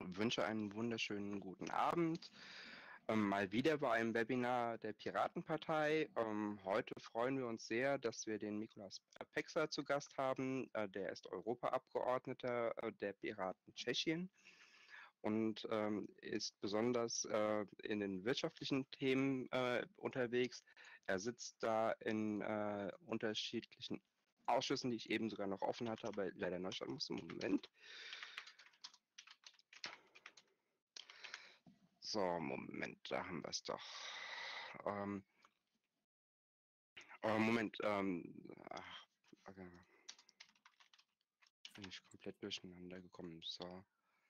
wünsche einen wunderschönen guten Abend. Mal wieder bei einem Webinar der Piratenpartei. Heute freuen wir uns sehr, dass wir den Mikolas Peksa zu Gast haben. Der ist Europaabgeordneter der Piraten Tschechien und ist besonders in den wirtschaftlichen Themen unterwegs. Er sitzt da in unterschiedlichen Ausschüssen, die ich eben sogar noch offen hatte, aber leider neu starten musste. Moment. So, Moment, da haben wir es doch. Ähm, Moment, bin ich komplett durcheinander gekommen. So.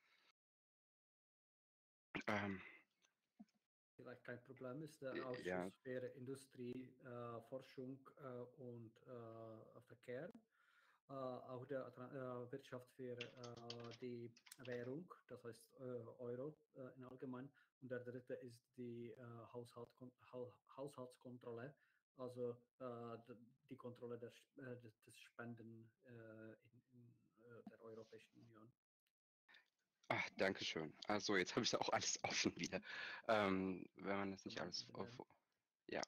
Ähm, Vielleicht kein Problem ist der ja, Ausschuss für Industrie, Forschung und Verkehr, auch der Wirtschaft für die Währung, das heißt Euro in allgemein. Und der dritte ist die Haushaltskontrolle, also die Kontrolle des Spenden in der Europäischen Union. danke schön. Also jetzt habe ich auch alles offen wieder. Wenn man das nicht alles ja.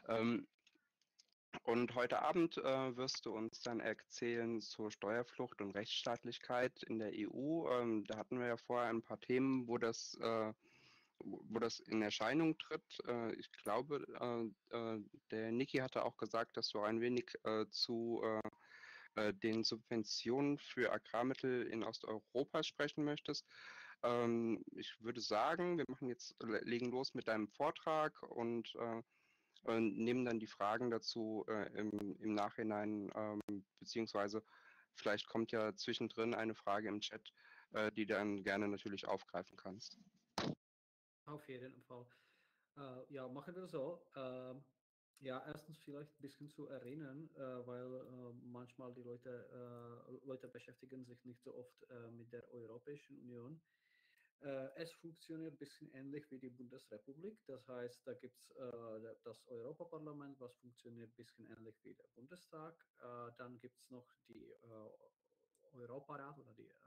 Und heute Abend wirst du uns dann erzählen zur Steuerflucht und Rechtsstaatlichkeit in der EU. Da hatten wir ja vorher ein paar Themen, wo das in Erscheinung tritt. Ich glaube, der Niki hatte auch gesagt, dass du ein wenig zu den Subventionen für Agrarmittel in Osteuropa sprechen möchtest. Ich würde sagen, wir legen los mit deinem Vortrag und nehmen dann die Fragen dazu im Nachhinein, beziehungsweise vielleicht kommt ja zwischendrin eine Frage im Chat, die dann gerne natürlich aufgreifen kannst. Auf jeden Fall. Ja, machen wir so. Ja, erstens vielleicht ein bisschen zu erinnern, weil manchmal die Leute beschäftigen sich nicht so oft mit der Europäischen Union. Es funktioniert ein bisschen ähnlich wie die Bundesrepublik. Das heißt, da gibt es das Europaparlament, was funktioniert ein bisschen ähnlich wie der Bundestag. Dann gibt es noch die Europarat oder die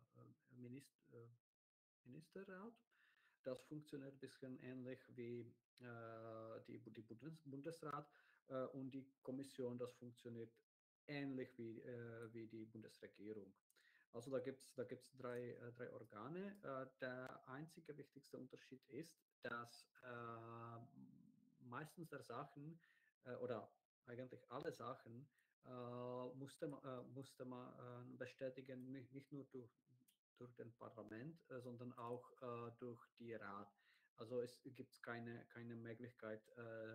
Ministerrat. Das funktioniert ein bisschen ähnlich wie die Bundesrat und die Kommission, das funktioniert ähnlich wie die Bundesregierung. Also da gibt's drei Organe. Der einzige wichtigste Unterschied ist, dass meistens der Sachen oder eigentlich alle Sachen musste man bestätigen, nicht nur durch den Parlament, sondern auch durch die Rat. Also es gibt keine Möglichkeit,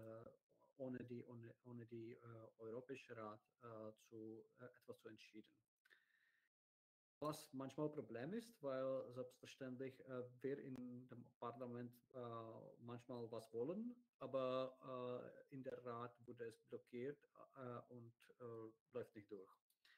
ohne die Europäische Rat etwas zu entschieden. Was manchmal ein Problem ist, weil selbstverständlich wir in dem Parlament manchmal was wollen, aber in der Rat wurde es blockiert und läuft nicht durch.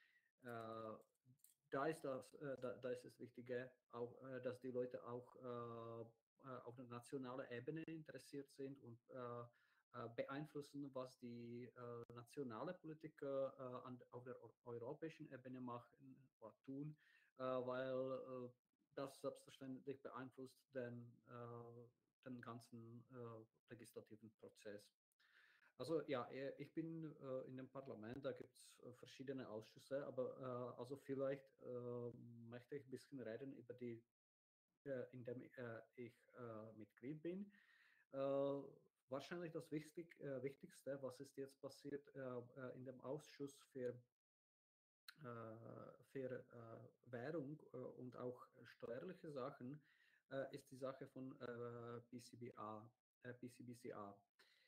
Da ist das Wichtige, auch, dass die Leute auch auf der nationalen Ebene interessiert sind und beeinflussen, was die nationale Politiker auf der europäischen Ebene machen oder tun, weil das selbstverständlich beeinflusst den ganzen legislativen Prozess. Also ja, ich bin in dem Parlament, da gibt es verschiedene Ausschüsse, aber also vielleicht möchte ich ein bisschen reden über die, in dem ich Mitglied bin. Wahrscheinlich das Wichtigste, was ist jetzt passiert in dem Ausschuss für Währung und auch steuerliche Sachen, ist die Sache von PCBCA.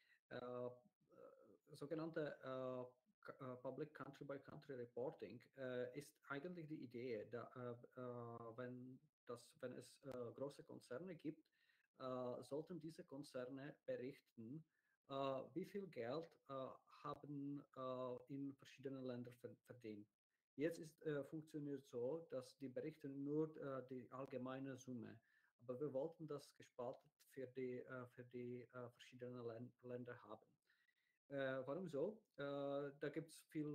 Sogenannte Public Country by Country Reporting ist eigentlich die Idee, wenn es große Konzerne gibt, sollten diese Konzerne berichten, wie viel Geld haben in verschiedenen Ländern verdient. Jetzt funktioniert so, dass die berichten nur die allgemeine Summe. Aber wir wollten das gespalten für die verschiedenen Länder haben. Warum so? Da gibt es viel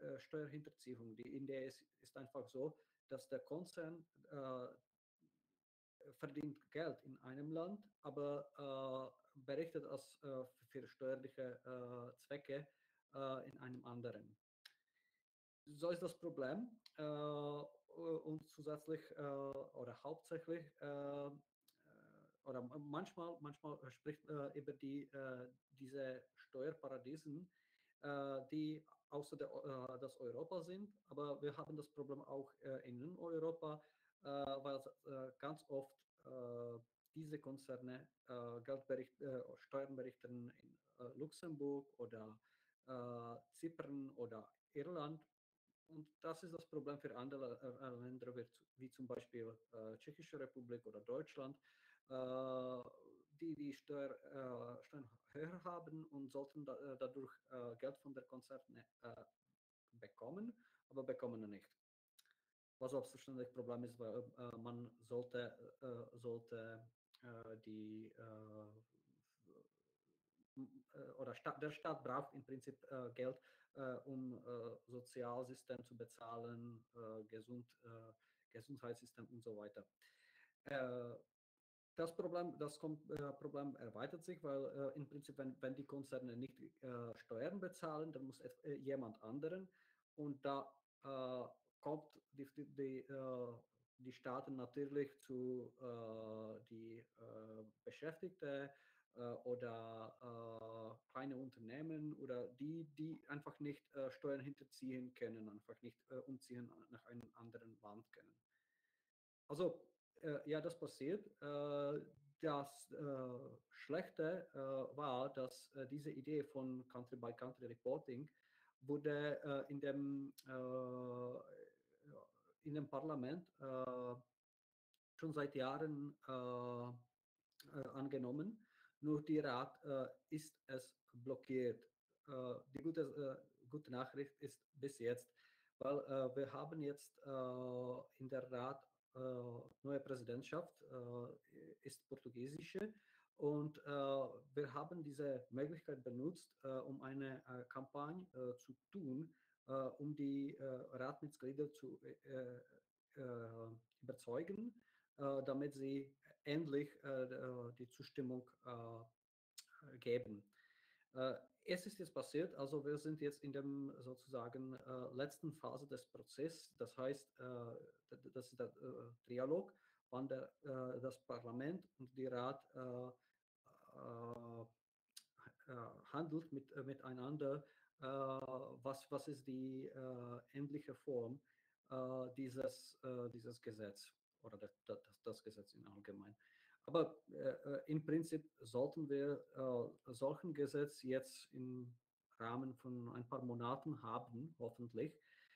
Steuerhinterziehung. Die Idee ist einfach so, dass der Konzern verdient Geld in einem Land, aber berichtet es für steuerliche Zwecke in einem anderen. So ist das Problem. Und zusätzlich oder hauptsächlich oder manchmal spricht über diese Steuerparadiesen, die außer das Europa sind, aber wir haben das Problem auch in Europa, weil ganz oft diese Konzerne Steuern berichten in Luxemburg oder Zypern oder Irland. Und das ist das Problem für andere Länder, wie zum Beispiel Tschechische Republik oder Deutschland, die Steuern höher haben und sollten dadurch Geld von der Konzerne bekommen, aber bekommen nicht. Was selbstverständlich ein Problem ist, weil man sollte die oder der Staat braucht im Prinzip Geld, um Sozialsystem zu bezahlen, Gesundheitssystem und so weiter. Äh, Problem erweitert sich, weil im Prinzip, wenn die Konzerne nicht Steuern bezahlen, dann muss jemand anderen und da kommt die Staaten natürlich zu die Beschäftigte oder kleine Unternehmen oder die einfach nicht Steuern hinterziehen können, einfach nicht umziehen nach einem anderen Land können. Also ja, das passiert. Das Schlechte war, dass diese Idee von Country-by-Country-Reporting wurde in dem Parlament schon seit Jahren angenommen. Nur die Rat ist es blockiert. Die gute Nachricht ist bis jetzt, weil wir haben jetzt in der Rat neue Präsidentschaft, ist portugiesische und wir haben diese Möglichkeit benutzt, um eine Kampagne zu tun, um die Ratmitglieder zu überzeugen, damit sie endlich die Zustimmung geben. Es ist jetzt passiert, also wir sind jetzt in der sozusagen letzten Phase des Prozesses, das heißt, das ist der Trialog, wann das Parlament und die Rat handelt miteinander, was ist die endliche Form dieses Gesetz oder das Gesetz in allgemein. Aber im Prinzip sollten wir solchen Gesetz jetzt im Rahmen von ein paar Monaten haben, hoffentlich,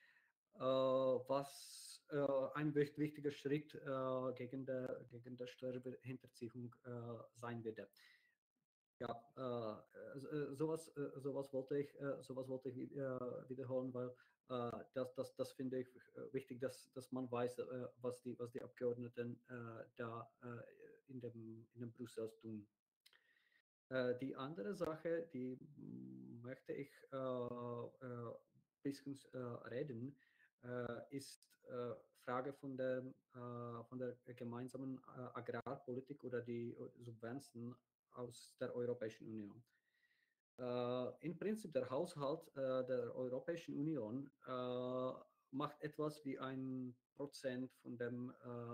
was ein wichtiger Schritt gegen die Steuerhinterziehung sein wird. Ja, sowas wollte ich wiederholen, weil das finde ich wichtig, dass man weiß, was die Abgeordneten da in dem Brüssel tun. Die andere Sache, die möchte ich bisschen reden, ist Frage von der gemeinsamen Agrarpolitik oder die Subventionen aus der Europäischen Union. Im Prinzip der Haushalt der Europäischen Union macht etwas wie 1% von dem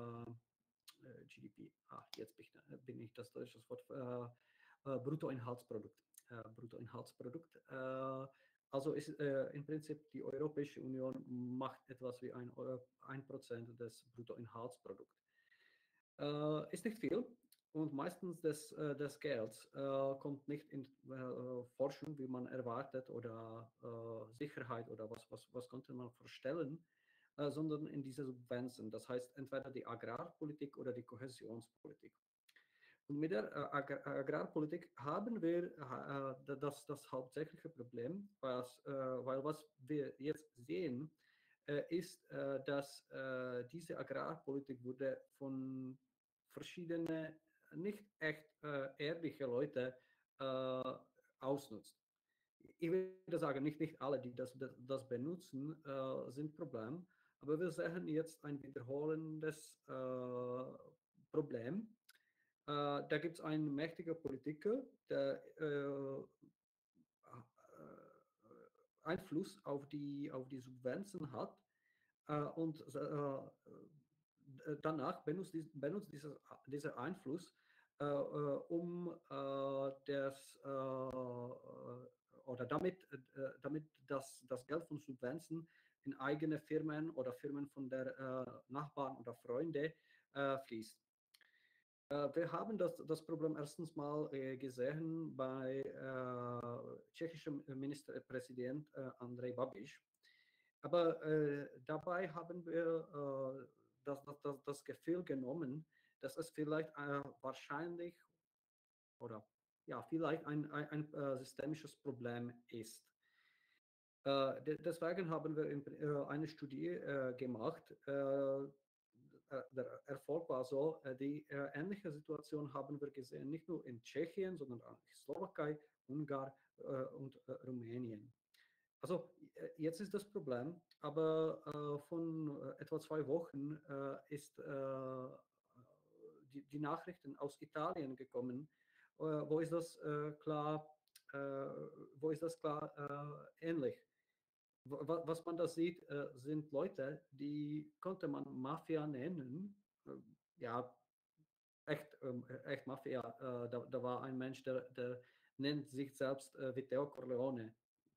GDP. Jetzt bin ich das deutsche Wort. Bruttoinhaltsprodukt. Bruttoinhaltsprodukt. Also ist im Prinzip die Europäische Union macht etwas wie 1% des Bruttoinhaltsprodukts. Ist nicht viel und meistens des Gelds kommt nicht in Forschung, wie man erwartet, oder Sicherheit oder was konnte man vorstellen, sondern in diese Subventionen. Das heißt entweder die Agrarpolitik oder die Kohäsionspolitik. Und mit der Agrarpolitik haben wir das hauptsächliche Problem, weil was wir jetzt sehen, ist, dass diese Agrarpolitik wurde von verschiedenen nicht echt ehrliche Leute ausnutzt. Ich würde sagen, nicht alle, die das benutzen, sind Problem, aber wir sehen jetzt ein wiederholendes Problem. Da gibt es einen mächtigen Politiker, der Einfluss auf die Subventionen hat und danach benutzt dieser Einfluss, um oder damit das Geld von Subventionen in eigene Firmen oder Firmen von der Nachbarn oder Freunde fließt. Wir haben das Problem erstens mal gesehen bei tschechischem Ministerpräsident Andrej Babiš. Aber dabei haben wir das Gefühl genommen, dass es vielleicht wahrscheinlich oder ja, vielleicht ein systemisches Problem ist. Deswegen haben wir eine Studie gemacht. Der Erfolg war so, die ähnliche Situation haben wir gesehen, nicht nur in Tschechien, sondern auch in Slowakei, Ungarn und Rumänien. Also jetzt ist das Problem, aber von etwa 2 Wochen ist die Nachrichten aus Italien gekommen, wo ist das klar, ähnlich. Was man da sieht, sind Leute, die konnte man Mafia nennen. Ja, echt Mafia. Da war ein Mensch, der nennt sich selbst Viteo Corleone,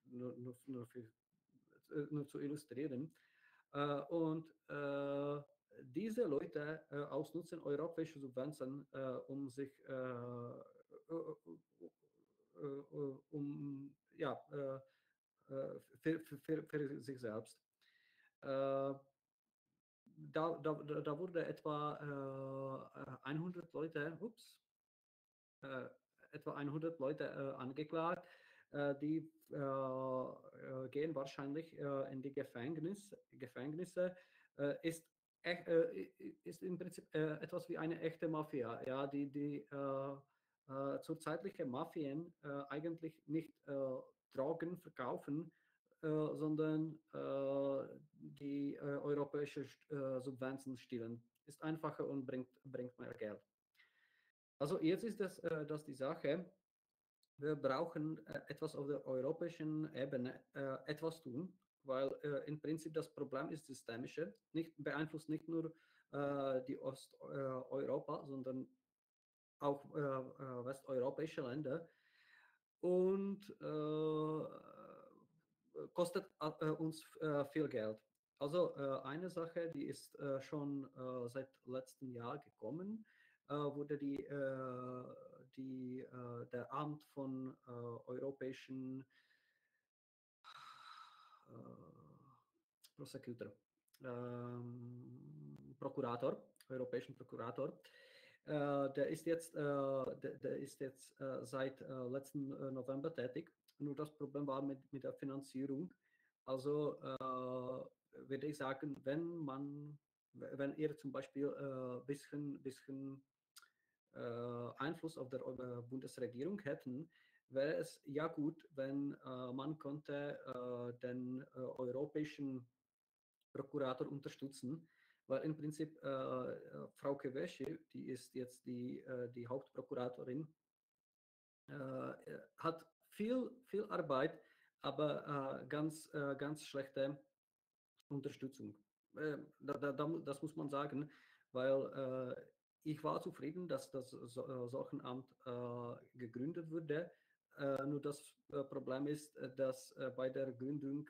nur zu illustrieren. Und diese Leute ausnutzen europäische Subventionen, um sich ja, für sich selbst. Da wurde etwa 100 Leute, etwa 100 Leute angeklagt. Die gehen wahrscheinlich in die Gefängnisse. Ist, ist im Prinzip etwas wie eine echte Mafia, ja, die zurzeitliche Mafien eigentlich nicht Drogen verkaufen, sondern die europäische Subventionen stehlen. Ist einfacher und bringt mehr Geld. Also jetzt ist das die Sache. Wir brauchen etwas auf der europäischen Ebene etwas tun, weil im Prinzip das Problem ist systemische, beeinflusst nicht nur die Osteuropa, sondern auch westeuropäische Länder und kostet uns viel Geld. Also eine Sache, die ist schon seit letztem Jahr gekommen, wurde der Amt von europäischen Prosecutor, Prokurator, europäischen Prokurator. Der ist jetzt seit letzten November tätig. Nur das Problem war mit der Finanzierung. Also würde ich sagen, wenn ihr zum Beispiel ein bisschen Einfluss auf der Bundesregierung hätten, wäre es ja gut, wenn man konnte den europäischen Prokurator unterstützen, weil im Prinzip Frau Kövesi, die ist jetzt die Hauptprokuratorin, hat viel Arbeit, aber ganz schlechte Unterstützung. Das muss man sagen, weil ich war zufrieden, dass solchen Amt gegründet wurde. Nur das Problem ist, dass bei der Gründung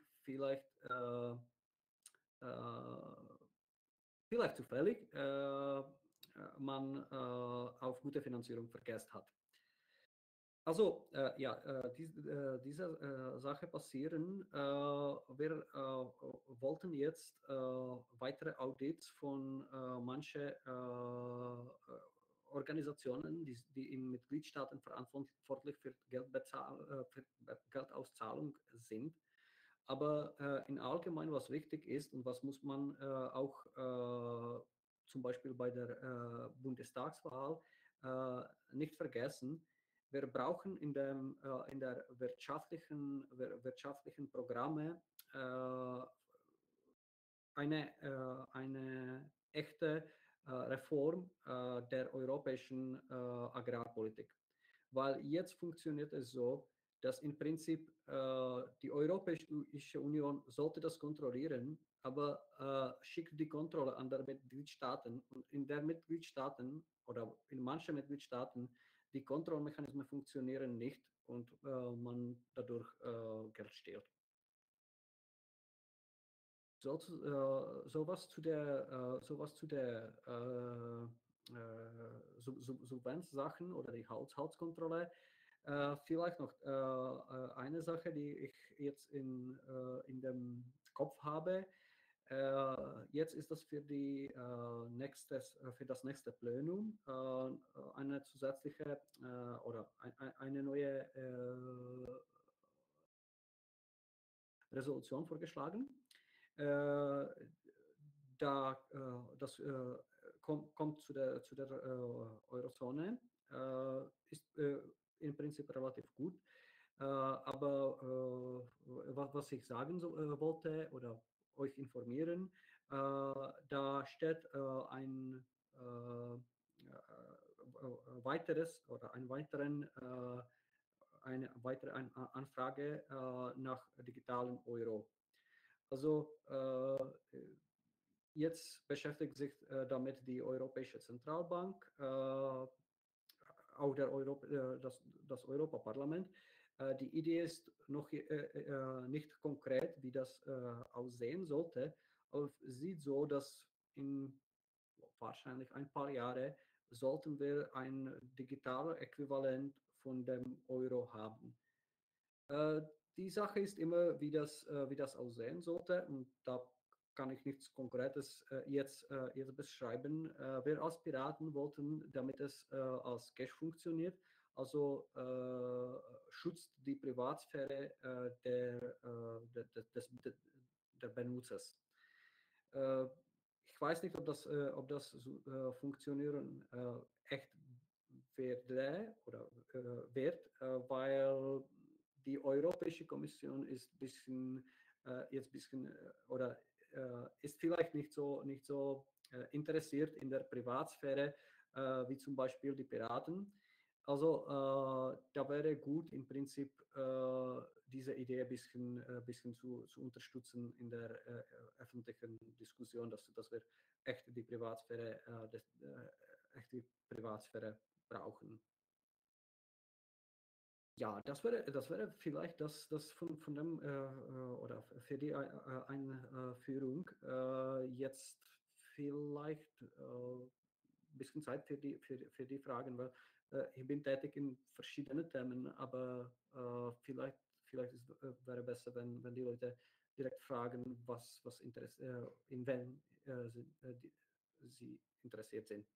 vielleicht zufällig man auf gute Finanzierung vergessen hat. Also ja, diese Sache passieren. Wir wollten jetzt weitere Audits von manchen Organisationen, die in Mitgliedstaaten verantwortlich für Geldauszahlung sind. Aber in allgemein, was wichtig ist und was muss man auch zum Beispiel bei der Bundestagswahl nicht vergessen, wir brauchen in der wirtschaftlichen Programme eine echte Reform der europäischen Agrarpolitik. Weil jetzt funktioniert es so, dass im Prinzip die Europäische Union sollte das kontrollieren, aber schickt die Kontrolle an der Mitgliedstaaten und in der Mitgliedstaaten oder in manchen Mitgliedstaaten die Kontrollmechanismen funktionieren nicht und man dadurch Geld stiehlt. Sowas zu der Subvenzsachen oder die Haushaltskontrolle. Vielleicht noch eine Sache, die ich jetzt in dem Kopf habe. Jetzt ist das für für das nächste Plenum eine zusätzliche oder eine neue Resolution vorgeschlagen. Das kommt zu der Eurozone, ist im Prinzip relativ gut. Aber was ich sagen wollte oder euch informieren, da steht eine weitere Anfrage nach digitalen Euro. Also jetzt beschäftigt sich damit die Europäische Zentralbank, auch das Europaparlament. Die Idee ist noch nicht konkret, wie das aussehen sollte, aber es sieht so, dass in wahrscheinlich ein paar Jahre sollten wir ein digitales Äquivalent von dem Euro haben. Die Sache ist immer, wie das aussehen sollte, und da kann ich nichts Konkretes jetzt beschreiben. Wir als Piraten wollten, damit es als Cash funktioniert, also schützt die Privatsphäre der Benutzers. Ich weiß nicht, ob das funktionieren echt werde oder wird, weil die Europäische Kommission ist oder ist vielleicht nicht so interessiert in der Privatsphäre wie zum Beispiel die Piraten. Also da wäre gut im Prinzip diese Idee ein bisschen zu unterstützen in der öffentlichen Diskussion, dass wir echt die Privatsphäre brauchen. Ja, das wäre vielleicht das von dem oder für die Einführung. Jetzt vielleicht ein bisschen Zeit für die Fragen, weil ich bin tätig in verschiedenen Themen, aber wäre besser, wenn die Leute direkt fragen, in wen sie interessiert sind.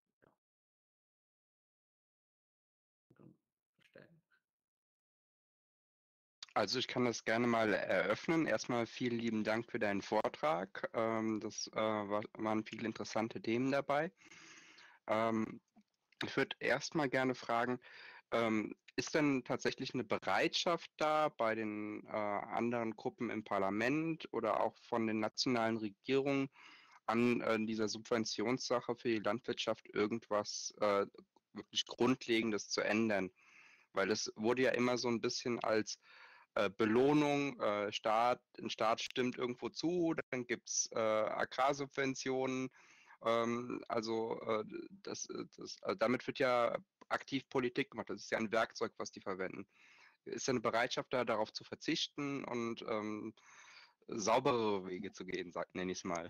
Ja, dann verstehen. Also ich kann das gerne mal eröffnen. Erstmal vielen lieben Dank für deinen Vortrag. Das waren viele interessante Themen dabei. Ich würde erstmal gerne fragen, ist denn tatsächlich eine Bereitschaft da bei den anderen Gruppen im Parlament oder auch von den nationalen Regierungen an dieser Subventionssache für die Landwirtschaft irgendwas wirklich Grundlegendes zu ändern? Weil es wurde ja immer so ein bisschen als Belohnung, ein Staat stimmt irgendwo zu, dann gibt es Agrarsubventionen. Damit wird ja aktiv Politik gemacht. Das ist ja ein Werkzeug, was die verwenden. Ist da eine Bereitschaft da, darauf zu verzichten und sauberere Wege zu gehen, nenne ich es mal?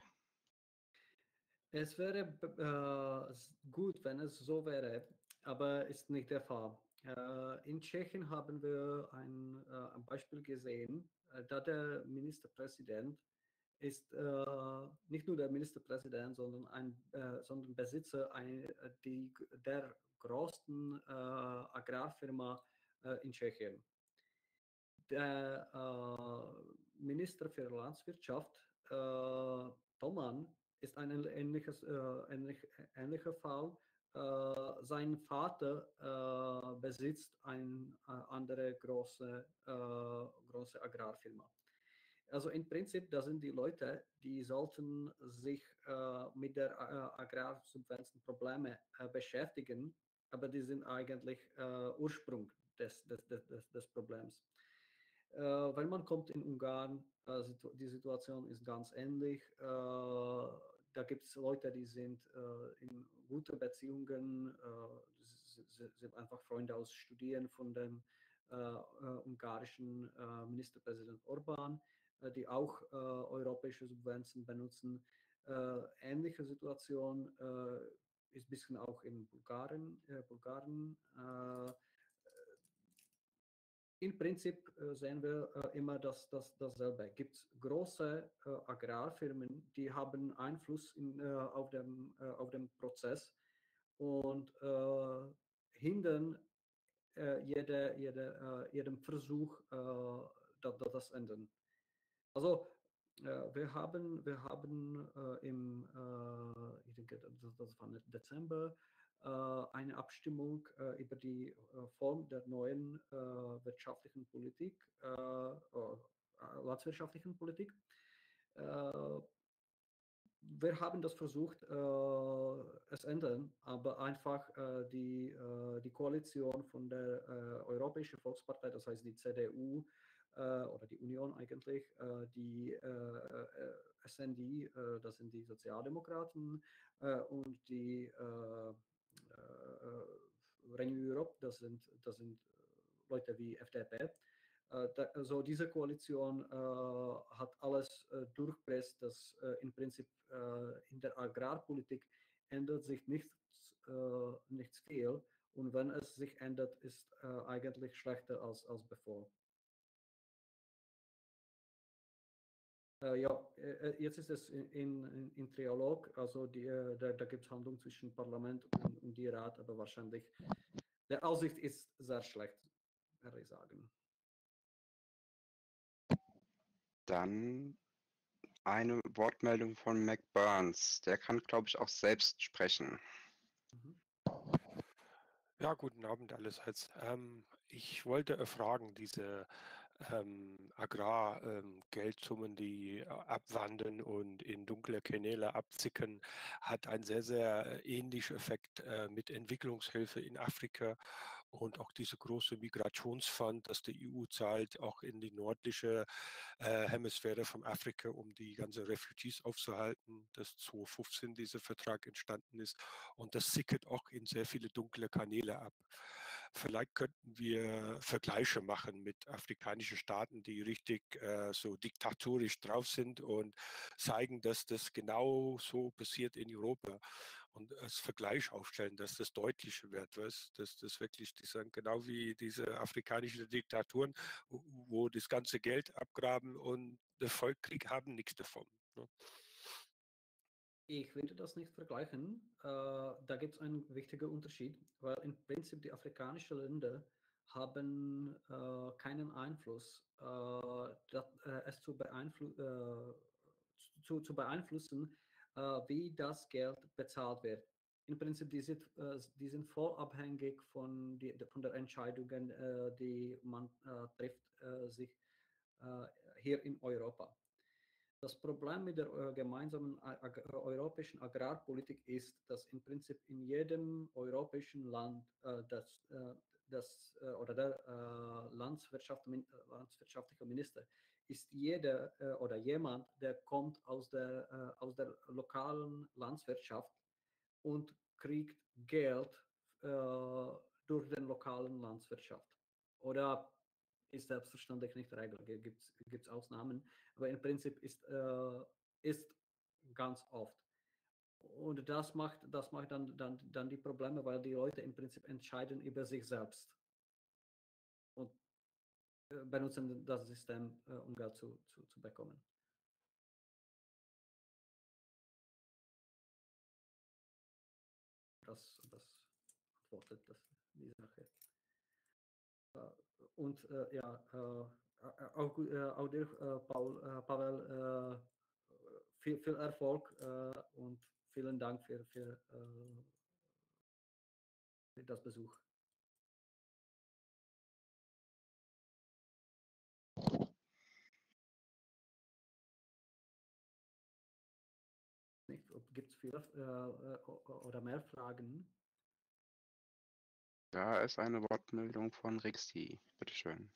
Es wäre gut, wenn es so wäre, aber ist nicht der Fall. In Tschechien haben wir ein Beispiel gesehen, da der Ministerpräsident ist nicht nur der Ministerpräsident, sondern Besitzer der größten Agrarfirma in Tschechien. Der Minister für Landwirtschaft, Toman, ist ein ähnlicher Fall. Sein Vater besitzt eine andere große Agrarfirma. Also im Prinzip, das sind die Leute, die sollten sich mit der Agrarsubventionenprobleme beschäftigen, aber die sind eigentlich Ursprung des Problems. Wenn man kommt in Ungarn, die Situation ist ganz ähnlich. Da gibt es Leute, die sind in guten Beziehungen, sind einfach Freunde aus Studieren von dem ungarischen Ministerpräsident Orban, die auch europäische Subventionen benutzen. Ähnliche Situation ist ein bisschen auch in Bulgarien. Im Prinzip sehen wir immer dasselbe. Es gibt große Agrarfirmen, die haben Einfluss auf den Prozess und hindern jedem Versuch, das ändern. Also wir haben ich denke, das war Dezember, eine Abstimmung über die Form der neuen wirtschaftlichen Politik, landwirtschaftlichen Politik. Äh, Wir haben das versucht, es ändern, aber einfach die Koalition von der Europäischen Volkspartei, das heißt die CDU oder die Union eigentlich, die SND, das sind die Sozialdemokraten, und die Renew Europe, das sind Leute wie FDP. Also diese Koalition hat alles durchpresst, dass im Prinzip in der Agrarpolitik ändert sich nichts viel und wenn es sich ändert, ist eigentlich schlechter als bevor. Ja, jetzt ist es in Trialog, also da gibt es Handlung zwischen Parlament und die Rat, aber wahrscheinlich der Aussicht ist sehr schlecht, würde ich sagen. Dann eine Wortmeldung von Mac Burns. Der kann, glaube ich, auch selbst sprechen. Mhm. Ja, guten Abend allerseits. Ich wollte fragen, diese Agrargeldsummen, die abwandern und in dunkle Kanäle abzicken, hat einen sehr, sehr ähnlichen Effekt mit Entwicklungshilfe in Afrika und auch diese große Migrationsfonds, das die EU zahlt, auch in die nördliche Hemisphäre von Afrika, um die ganzen Refugees aufzuhalten, dass 2015 dieser Vertrag entstanden ist. Und das sickert auch in sehr viele dunkle Kanäle ab. Vielleicht könnten wir Vergleiche machen mit afrikanischen Staaten, die richtig so diktatorisch drauf sind und zeigen, dass das genau so passiert in Europa und als Vergleich aufstellen, dass das deutlicher wird, dass das wirklich, die sagen, genau wie diese afrikanischen Diktaturen, wo das ganze Geld abgraben und der Volkskrieg haben nichts davon. Ne? Ich würde das nicht vergleichen. Da gibt es einen wichtigen Unterschied, weil im Prinzip die afrikanischen Länder haben keinen Einfluss, es zu beeinflussen, wie das Geld bezahlt wird. Im Prinzip, die sind voll abhängig von der Entscheidungen, die man trifft, sich hier in Europa. Das Problem mit der gemeinsamen europäischen Agrarpolitik ist, dass im Prinzip in jedem europäischen Land oder der landwirtschaftliche Minister ist jeder oder jemand, der kommt aus der lokalen Landwirtschaft und kriegt Geld durch den lokalen Landwirtschaft. Oder ist selbstverständlich nicht Regel, gibt es Ausnahmen, aber im Prinzip ist ganz oft. Und das macht dann die Probleme, weil die Leute im Prinzip entscheiden über sich selbst und benutzen das System, um Geld zu bekommen. Das antwortet die Sache. Und ja, auch dir, Pavel, viel Erfolg und vielen Dank für das Besuch. viele oder mehr Fragen? Da ist eine Wortmeldung von Rixi. Bitteschön.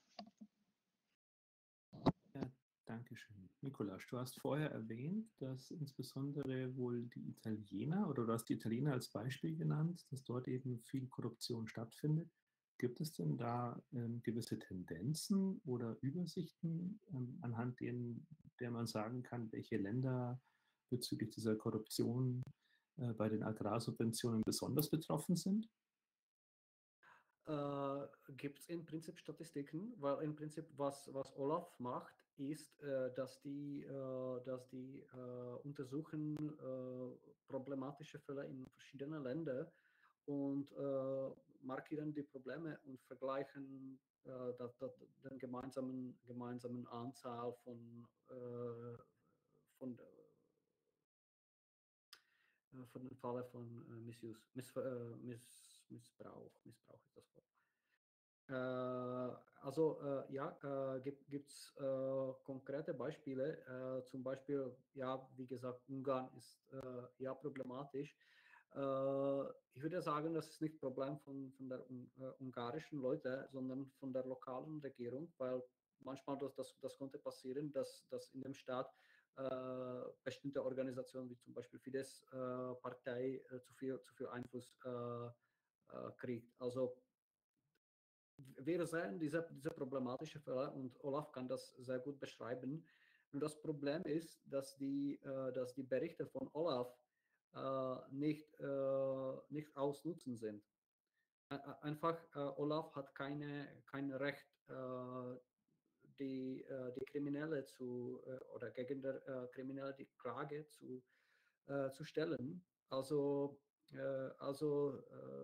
Ja, danke schön. Nikolaus, du hast vorher erwähnt, dass insbesondere wohl die Italiener, oder du hast die Italiener als Beispiel genannt, dass dort eben viel Korruption stattfindet. Gibt es denn da gewisse Tendenzen oder Übersichten, anhand der man sagen kann, welche Länder bezüglich dieser Korruption bei den Agrarsubventionen besonders betroffen sind? Gibt es im Prinzip Statistiken, weil im Prinzip was Olaf macht, ist, dass die untersuchen problematische Fälle in verschiedenen Ländern und markieren die Probleme und vergleichen den gemeinsamen Anzahl von den Fällen von Missbrauch ist das Wort. Ja, gibt es konkrete Beispiele. Zum Beispiel, ja, wie gesagt, Ungarn ist ja problematisch. Ich würde sagen, das ist nicht ein Problem von der ungarischen Leute, sondern von der lokalen Regierung, weil manchmal das konnte passieren, dass in dem Staat bestimmte Organisationen wie zum Beispiel Fidesz-Partei zu viel Einfluss kriegt. Also wir sehen diese problematische Fälle und Olaf kann das sehr gut beschreiben. Nur das Problem ist, dass die Berichte von Olaf nicht ausnutzen sind. Einfach, Olaf hat kein Recht, die Kriminelle oder gegen der Kriminelle die Klage zu stellen. Also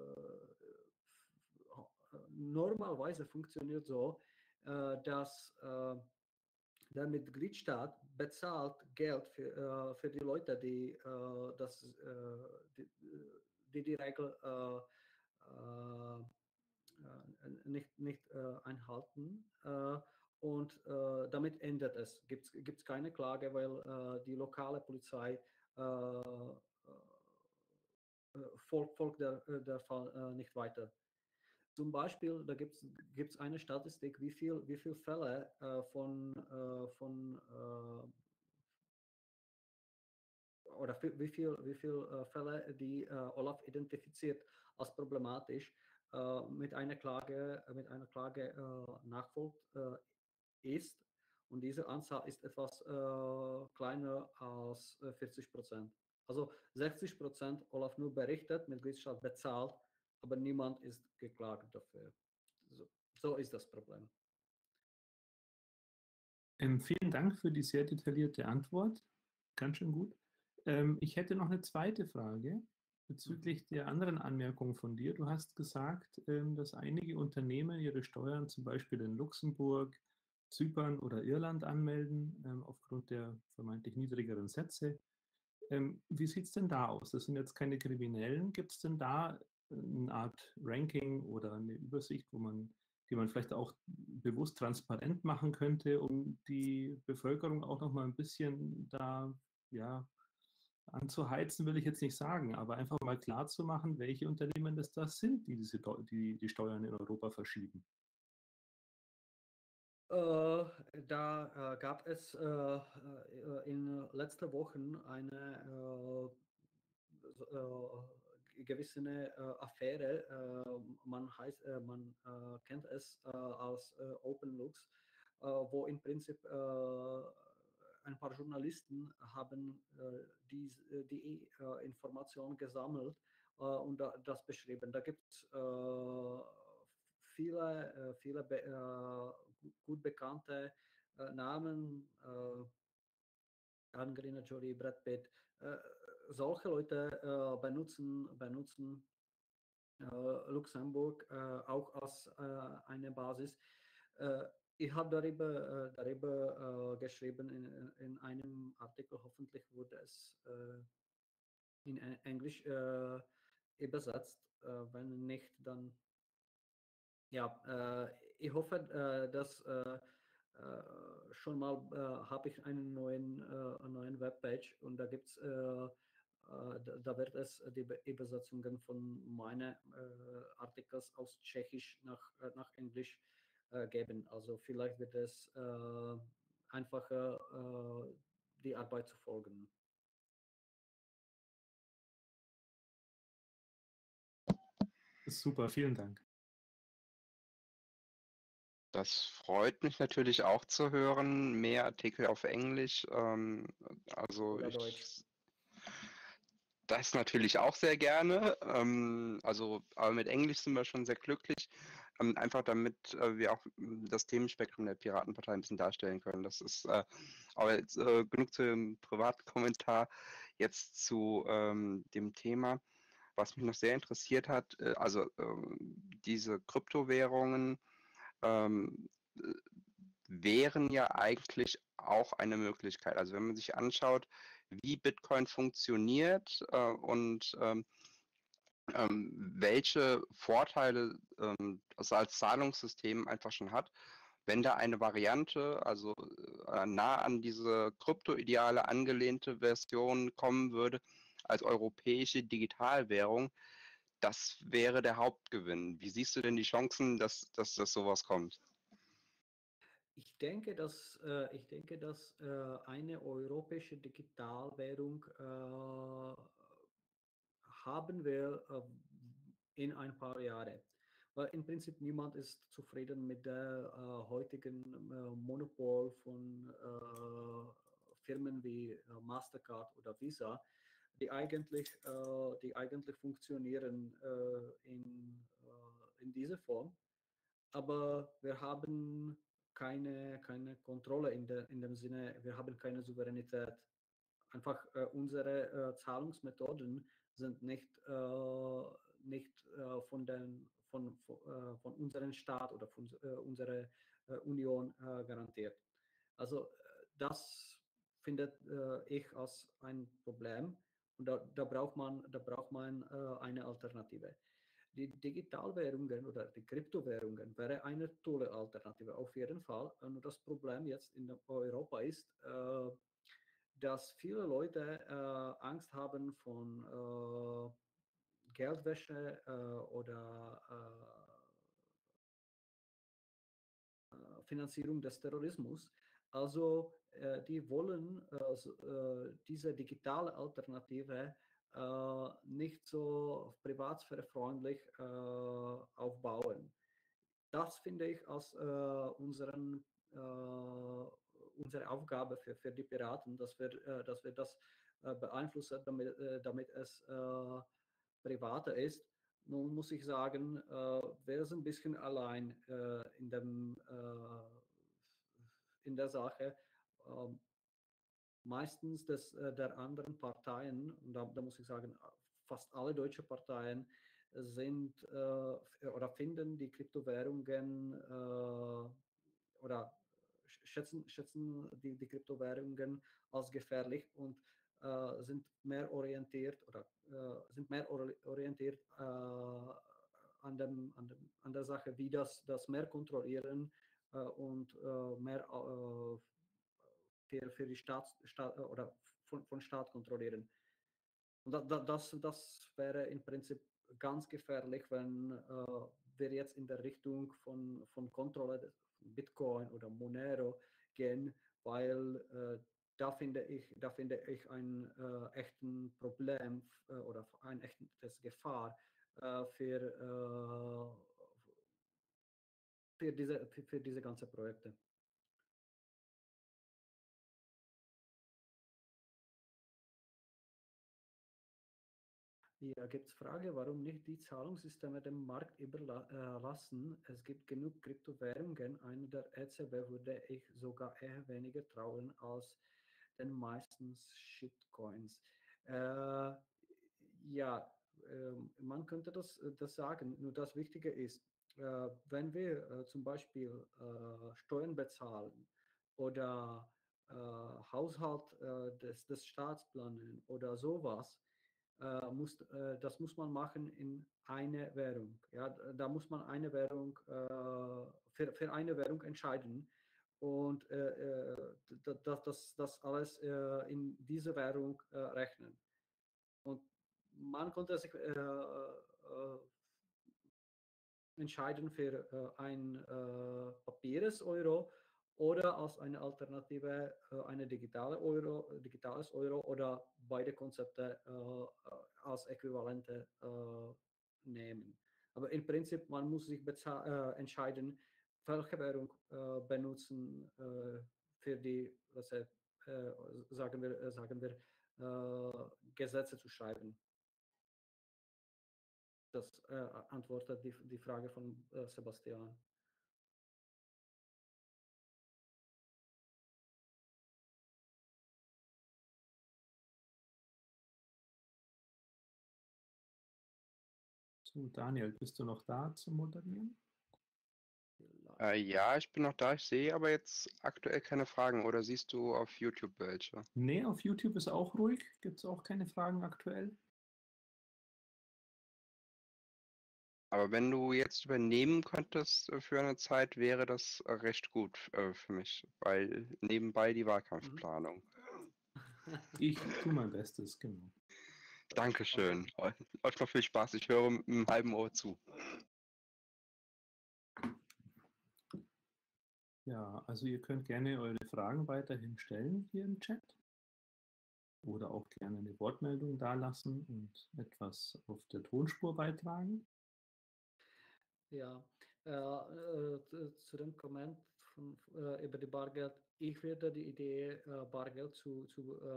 normalerweise funktioniert so, dass der Mitgliedstaat bezahlt Geld für die Leute, die Regel nicht einhalten. Und damit endet es. Gibt es keine Klage, weil die lokale Polizei folgt der Fall nicht weiter. Zum Beispiel, da gibt es eine Statistik, wie viel Fälle oder wie viel Fälle die Olaf identifiziert als problematisch mit einer Klage nachfolgt ist. Und diese Anzahl ist etwas kleiner als 40%. Also 60% Olaf nur berichtet, Mitgliedstaat bezahlt, aber niemand ist geklagt dafür. So ist das Problem. Vielen Dank für die sehr detaillierte Antwort. Ganz schön gut. Ich hätte noch eine zweite Frage bezüglich der anderen Anmerkung von dir. Du hast gesagt, dass einige Unternehmen ihre Steuern zum Beispiel in Luxemburg, Zypern oder Irland anmelden, aufgrund der vermeintlich niedrigeren Sätze. Wie sieht es denn da aus? Das sind jetzt keine Kriminellen. Gibt es denn da eine Art Ranking oder eine Übersicht, die man vielleicht auch bewusst transparent machen könnte, um die Bevölkerung auch noch mal ein bisschen da, ja, anzuheizen, will ich jetzt nicht sagen, aber einfach mal klar zu machen, welche Unternehmen das sind, die Steuern in Europa verschieben. Da gab es in letzten Wochen eine gewisse Affäre. Man kennt es als OpenLux, wo im Prinzip ein paar Journalisten haben die Information gesammelt und das beschrieben. Da gibt es viele gut bekannte Namen, Angelina Jolie, Brad Pitt. Solche Leute benutzen Luxemburg auch als eine Basis. Ich habe darüber geschrieben in einem Artikel, hoffentlich wurde es in Englisch übersetzt. Wenn nicht, dann ja, ich hoffe, dass schon mal habe ich einen neuen Webpage und da gibt es da wird es die Übersetzungen von meinen Artikels aus Tschechisch nach Englisch geben. Also vielleicht wird es einfacher, die Arbeit zu folgen. Das ist super, vielen Dank. Das freut mich natürlich auch zu hören. Mehr Artikel auf Englisch. Also Oder Deutsch. Das natürlich auch sehr gerne. Aber mit Englisch sind wir schon sehr glücklich. Einfach damit wir auch das Themenspektrum der Piratenpartei ein bisschen darstellen können. Das ist aber jetzt genug zu dem privaten Kommentar. Jetzt zu dem Thema, was mich noch sehr interessiert hat. Diese Kryptowährungen wären ja eigentlich auch eine Möglichkeit. Also wenn man sich anschaut, wie Bitcoin funktioniert welche Vorteile es als Zahlungssystem einfach schon hat, wenn da eine Variante, also nah an diese Krypto-Ideale angelehnte Version kommen würde, als europäische Digitalwährung, das wäre der Hauptgewinn. Wie siehst du denn die Chancen, dass sowas kommt? Ich denke, dass eine europäische Digitalwährung haben wir in ein paar Jahren. Weil im Prinzip niemand ist zufrieden mit der heutigen Monopol von Firmen wie Mastercard oder Visa, die eigentlich funktionieren in dieser Form. Aber wir haben keine Kontrolle in dem Sinne, wir haben keine Souveränität. Einfach unsere Zahlungsmethoden sind nicht von unserem Staat oder von unserer Union garantiert. Also das findet ich als ein Problem und da braucht man eine Alternative. Die Digitalwährungen oder die Kryptowährungen wäre eine tolle Alternative, auf jeden Fall. Und das Problem jetzt in Europa ist, dass viele Leute Angst haben von Geldwäsche oder Finanzierung des Terrorismus. Also die wollen diese digitale Alternative nicht so privatsphärefreundlich aufbauen. Das finde ich als unsere Aufgabe für die Piraten, dass wir das beeinflussen, damit es privater ist. Nun muss ich sagen, wir sind ein bisschen allein in der Sache. Meistens der anderen Parteien, und da muss ich sagen, fast alle deutsche Parteien sind oder finden die Kryptowährungen oder schätzen die Kryptowährungen als gefährlich und sind mehr orientiert an der Sache, wie das mehr kontrollieren und mehr für die oder von Staat kontrollieren. Und das wäre im Prinzip ganz gefährlich, wenn wir jetzt in der Richtung von Kontrolle des Bitcoin oder Monero gehen, weil da finde ich ein echten Problem oder ein echtes Gefahr für diese ganzen Projekte. Hier gibt es Frage, warum nicht die Zahlungssysteme dem Markt überlassen. Es gibt genug Kryptowährungen. Einer der EZB würde ich sogar eher weniger trauen als den meisten Shitcoins. Ja, man könnte das sagen. Nur das Wichtige ist, wenn wir zum Beispiel Steuern bezahlen oder Haushalt des Staats planen oder sowas, das muss man machen in eine Währung. Ja, da muss man eine Währung für eine Währung entscheiden und das alles in diese Währung rechnen. Und man konnte sich entscheiden für ein papieres Euro oder als eine Alternative eine digitales Euro oder beide Konzepte als Äquivalente nehmen. Aber im Prinzip, man muss sich entscheiden, welche Währung benutzen für die, sagen wir Gesetze zu schreiben. Das antwortet die Frage von Sebastian. So, Daniel, bist du noch da zum Moderieren? Ja, ich bin noch da. Ich sehe aber jetzt aktuell keine Fragen. Oder siehst du auf YouTube welche? Nee, auf YouTube ist auch ruhig. Gibt es auch keine Fragen aktuell? Aber wenn du jetzt übernehmen könntest für eine Zeit, wäre das recht gut für mich, weil nebenbei die Wahlkampfplanung. Ich tue mein Bestes, genau. Dankeschön. Euch noch viel Spaß. Ich höre mit einem halben Ohr zu. Ja, also ihr könnt gerne eure Fragen weiterhin stellen hier im Chat oder auch gerne eine Wortmeldung dalassen und etwas auf der Tonspur beitragen. Ja, zu dem Comment über die Bargeld. Ich werde die Idee, Bargeld zu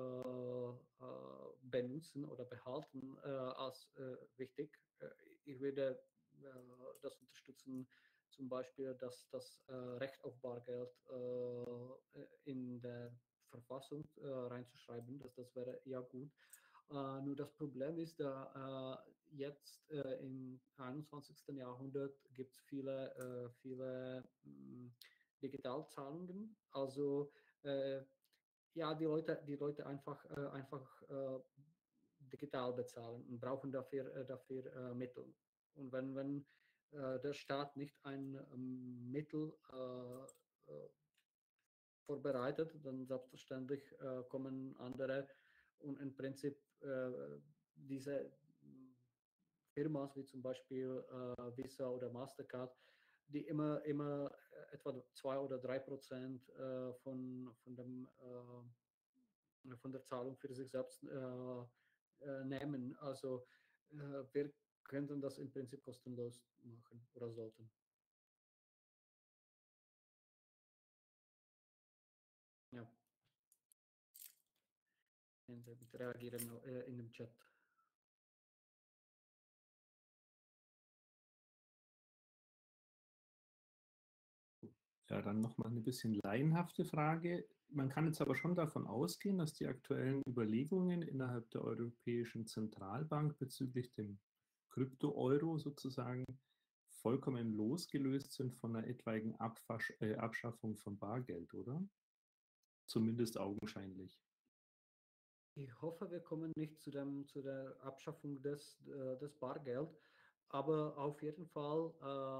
benutzen oder behalten als wichtig. Ich werde das unterstützen, zum Beispiel, dass das Recht auf Bargeld in der Verfassung reinzuschreiben. Das wäre ja gut. Nur das Problem ist, da jetzt im 21. Jahrhundert gibt es viele Digitalzahlungen. Also ja, die Leute einfach digital bezahlen und brauchen dafür Mittel. Und wenn der Staat nicht ein Mittel vorbereitet, dann selbstverständlich kommen andere und im Prinzip diese Firmas wie zum Beispiel Visa oder Mastercard, die immer etwa 2 oder 3% von der Zahlung für sich selbst nehmen. Also wir könnten das im Prinzip kostenlos machen oder sollten. Ja. Bitte reagieren in dem Chat. Ja, dann nochmal eine bisschen laienhafte Frage. Man kann jetzt aber schon davon ausgehen, dass die aktuellen Überlegungen innerhalb der Europäischen Zentralbank bezüglich dem Krypto-Euro sozusagen vollkommen losgelöst sind von einer etwaigen Abschaffung von Bargeld, oder? Zumindest augenscheinlich. Ich hoffe, wir kommen nicht zu der Abschaffung des Bargeld, aber auf jeden Fall,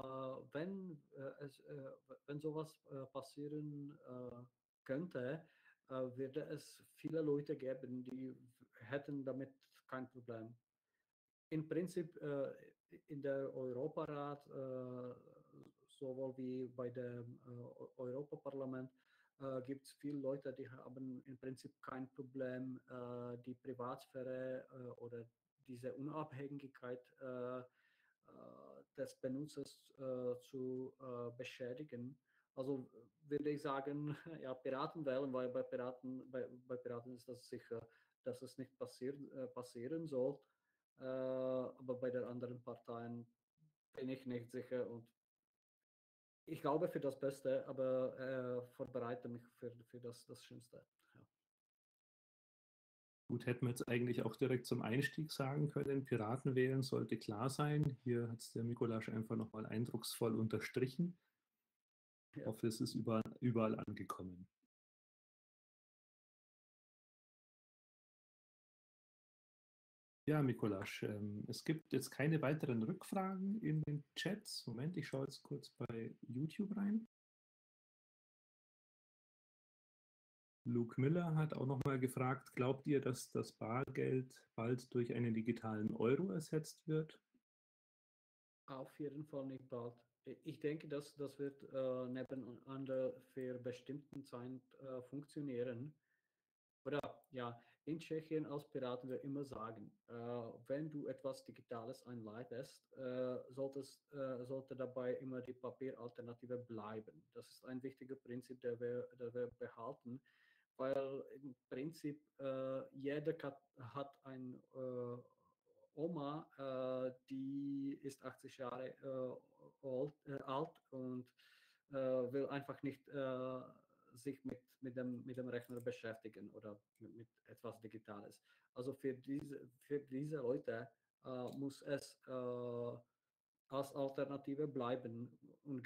wenn sowas passieren könnte, würde es viele Leute geben, die hätten damit kein Problem. Im Prinzip in der Europarat, sowohl wie bei dem Europaparlament, gibt es viele Leute, die haben im Prinzip kein Problem, die Privatsphäre oder diese Unabhängigkeit des Benutzers zu beschädigen. Also würde ich sagen, ja, Piraten wählen, weil bei Piraten ist das sicher, dass es nicht passieren soll. Aber bei den anderen Parteien bin ich nicht sicher und ich glaube für das Beste, aber vorbereite mich für das Schlimmste. Ja. Gut, hätten wir jetzt eigentlich auch direkt zum Einstieg sagen können, Piraten wählen sollte klar sein. Hier hat es der Mikolasch einfach nochmal eindrucksvoll unterstrichen. Ich hoffe, es ist überall angekommen. Ja, Mikolasch, es gibt jetzt keine weiteren Rückfragen in den Chats. Moment, ich schaue jetzt kurz bei YouTube rein. Luke Miller hat auch nochmal gefragt, glaubt ihr, dass das Bargeld bald durch einen digitalen Euro ersetzt wird? Auf jeden Fall nicht bald. Ich denke, dass das wird nebeneinander für bestimmten Zeit funktionieren. Oder ja, in Tschechien als beraten wir immer sagen, wenn du etwas Digitales einleitest, sollte dabei immer die Papieralternative bleiben. Das ist ein wichtiger Prinzip, der wir behalten, weil im Prinzip jeder hat ein Oma, die ist 80 Jahre alt und will einfach nicht sich mit dem Rechner beschäftigen oder mit etwas Digitales. Also für diese Leute muss es als Alternative bleiben und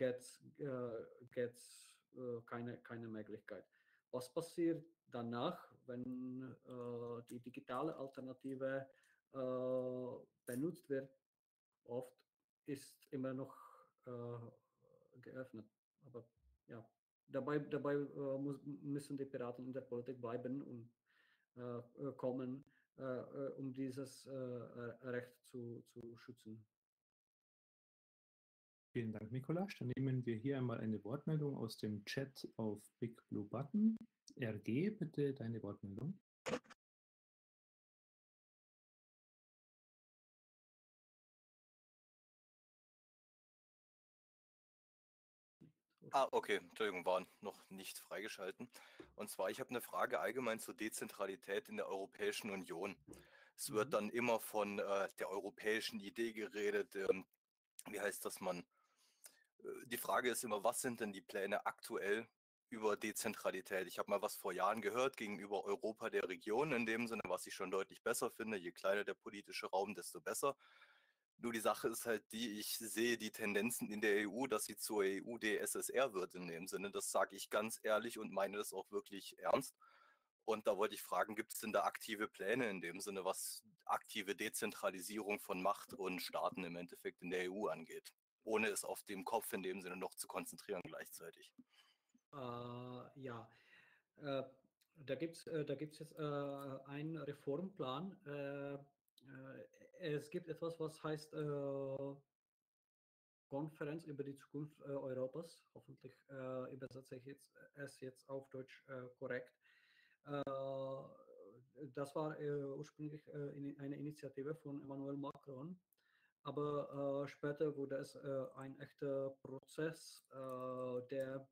keine Möglichkeit. Was passiert danach, wenn die digitale Alternative benutzt wird? Oft ist immer noch geöffnet. Aber ja, dabei müssen die Piraten in der Politik bleiben und kommen, um dieses Recht zu schützen. Vielen Dank, Nikolasch. Dann nehmen wir hier einmal eine Wortmeldung aus dem Chat auf Big Blue Button. RG, bitte deine Wortmeldung. Okay, Entschuldigung, war noch nicht freigeschalten. Und zwar, ich habe eine Frage allgemein zur Dezentralität in der Europäischen Union. Es wird dann immer von der europäischen Idee geredet. Wie heißt das, die Frage ist immer, was sind denn die Pläne aktuell über Dezentralität? Ich habe mal was vor Jahren gehört gegenüber Europa der Region, in dem Sinne, was ich schon deutlich besser finde. Je kleiner der politische Raum, desto besser. Nur die Sache ist halt die, ich sehe die Tendenzen in der EU, dass sie zur EU-DSSR wird in dem Sinne. Das sage ich ganz ehrlich und meine das auch wirklich ernst. Und da wollte ich fragen, gibt es denn da aktive Pläne in dem Sinne, was aktive Dezentralisierung von Macht und Staaten im Endeffekt in der EU angeht, ohne es auf dem Kopf in dem Sinne noch zu konzentrieren gleichzeitig? Ja, da gibt's jetzt einen Reformplan. Es gibt etwas, was heißt Konferenz über die Zukunft Europas. Hoffentlich übersetze ich es jetzt auf Deutsch korrekt. Das war ursprünglich eine Initiative von Emmanuel Macron, aber später wurde es ein echter Prozess, der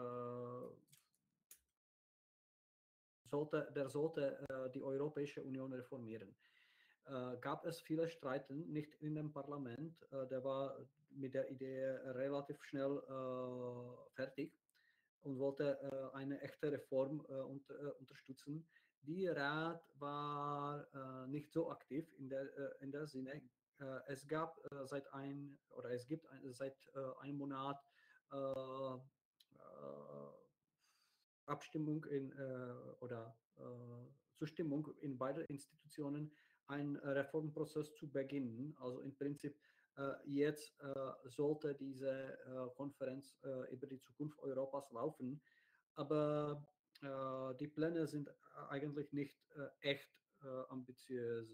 sollte die Europäische Union reformieren. Gab es viele Streiten, nicht in dem Parlament, der war mit der Idee relativ schnell fertig und wollte eine echte Reform unterstützen. Die Rat war nicht so aktiv in der Sinne. Es gab es gibt seit einem Monat Abstimmung oder Zustimmung in beiden Institutionen, einen Reformprozess zu beginnen. Also im Prinzip jetzt sollte diese Konferenz über die Zukunft Europas laufen, aber die Pläne sind eigentlich nicht echt ambitiös.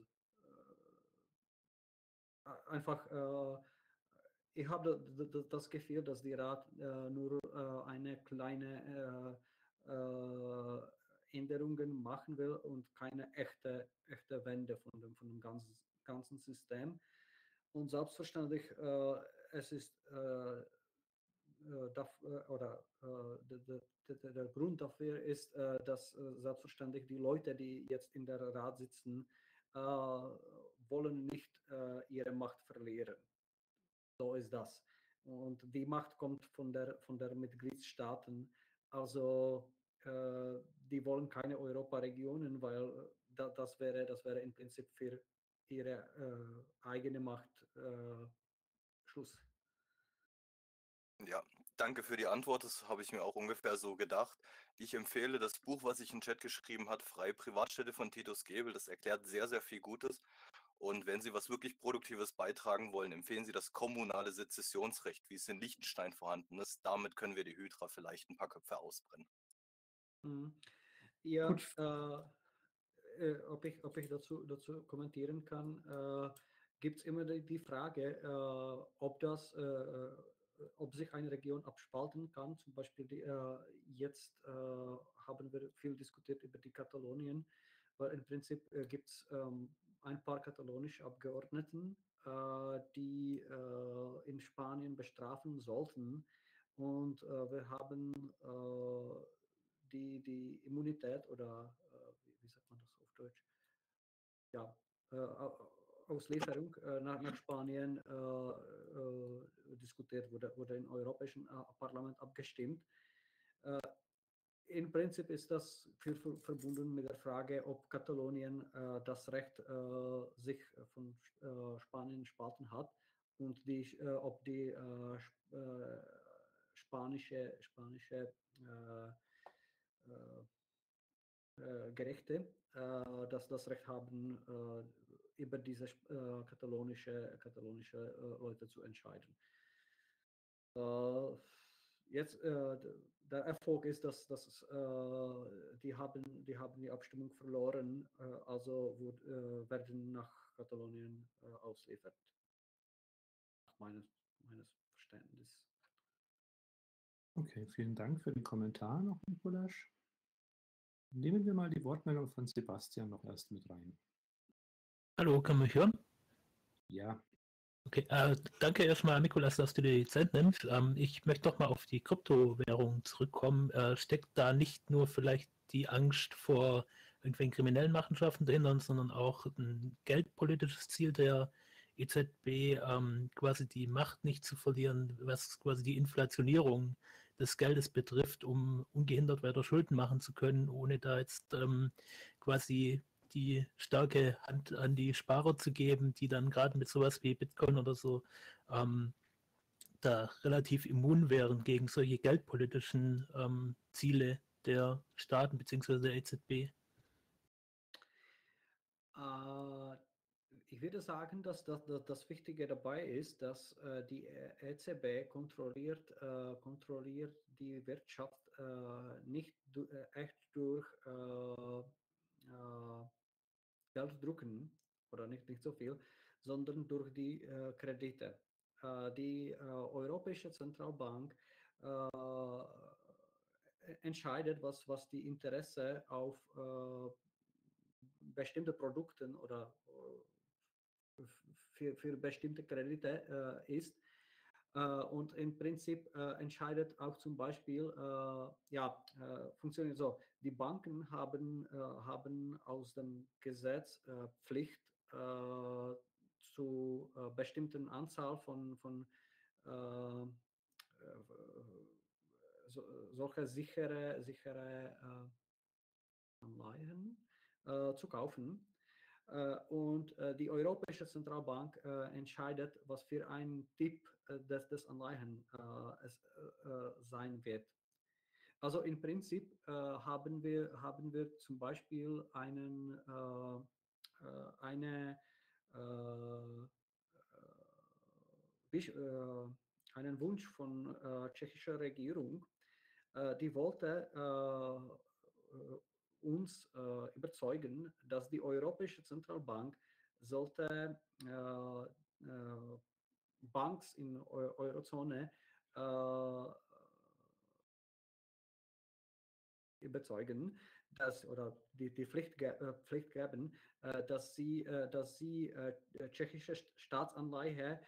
Einfach, ich habe das Gefühl, dass die Rat nur eine kleine Änderungen machen will und keine echte Wende von dem ganzen System. Und selbstverständlich, es ist der Grund dafür ist, dass selbstverständlich die Leute, die jetzt in der Rat sitzen, wollen nicht ihre Macht verlieren. So ist das. Und die Macht kommt von der Mitgliedstaaten. Also die wollen keine Europaregionen, weil das wäre im Prinzip für ihre eigene Macht Schluss. Ja, danke für die Antwort. Das habe ich mir auch ungefähr so gedacht. Ich empfehle das Buch, was ich im Chat geschrieben habe, Freie Privatstädte von Titus Gebel. Das erklärt sehr, sehr viel Gutes. Und wenn Sie was wirklich Produktives beitragen wollen, empfehlen Sie das kommunale Sezessionsrecht, wie es in Liechtenstein vorhanden ist. Damit können wir die Hydra vielleicht ein paar Köpfe ausbrennen. Ja, Gut. ob ich dazu kommentieren kann, gibt es immer die Frage, ob sich eine Region abspalten kann. Zum Beispiel jetzt haben wir viel diskutiert über die Katalonien, weil im Prinzip gibt es ein paar katalonische Abgeordneten, die in Spanien bestrafen sollten. Und wir haben die Immunität oder wie sagt man das auf Deutsch? Ja, Auslieferung nach Spanien diskutiert, wurde im Europäischen Parlament abgestimmt. Im Prinzip ist das verbunden mit der Frage, ob Katalonien das Recht, sich von Spanien spalten hat und ob die spanische Gerichte das Recht haben, über diese katalonische Leute zu entscheiden. Jetzt der Erfolg ist, dass die haben die Abstimmung verloren, also werden nach Katalonien ausliefert, nach meines Verständnisses. Okay, vielen Dank für den Kommentar noch, Nikolaus. Nehmen wir mal die Wortmeldung von Sebastian noch erst mit rein. Hallo, kann man mich hören? Ja. Okay, danke erstmal, Nikolaus, dass du dir die Zeit nimmst. Ich möchte doch mal auf die Kryptowährung zurückkommen. Steckt da nicht nur vielleicht die Angst vor irgendwelchen kriminellen Machenschaften dahinter, sondern auch ein geldpolitisches Ziel der EZB, quasi die Macht nicht zu verlieren, was quasi die Inflationierung des Geldes betrifft, um ungehindert weiter Schulden machen zu können, ohne da jetzt quasi die starke Hand an die Sparer zu geben, die dann gerade mit sowas wie Bitcoin oder so da relativ immun wären gegen solche geldpolitischen Ziele der Staaten bzw. der EZB? Ich würde sagen, dass das Wichtige dabei ist, dass die EZB kontrolliert die Wirtschaft nicht echt durch Geld drucken oder nicht so viel, sondern durch die Kredite. Die Europäische Zentralbank entscheidet, was die Interesse auf bestimmte Produkte oder für bestimmte Kredite ist. Und im Prinzip entscheidet auch zum Beispiel, funktioniert so, die Banken haben aus dem Gesetz Pflicht zu bestimmten Anzahl von solche sichere Anleihen zu kaufen. Und die Europäische Zentralbank entscheidet, was für ein Typ des Anleihen es sein wird. Also im Prinzip haben wir zum Beispiel einen Wunsch von tschechischer Regierung, die wollte uns überzeugen, dass die Europäische Zentralbank sollte Banks in Eurozone überzeugen, oder die Pflicht geben, dass sie tschechische Staatsanleihe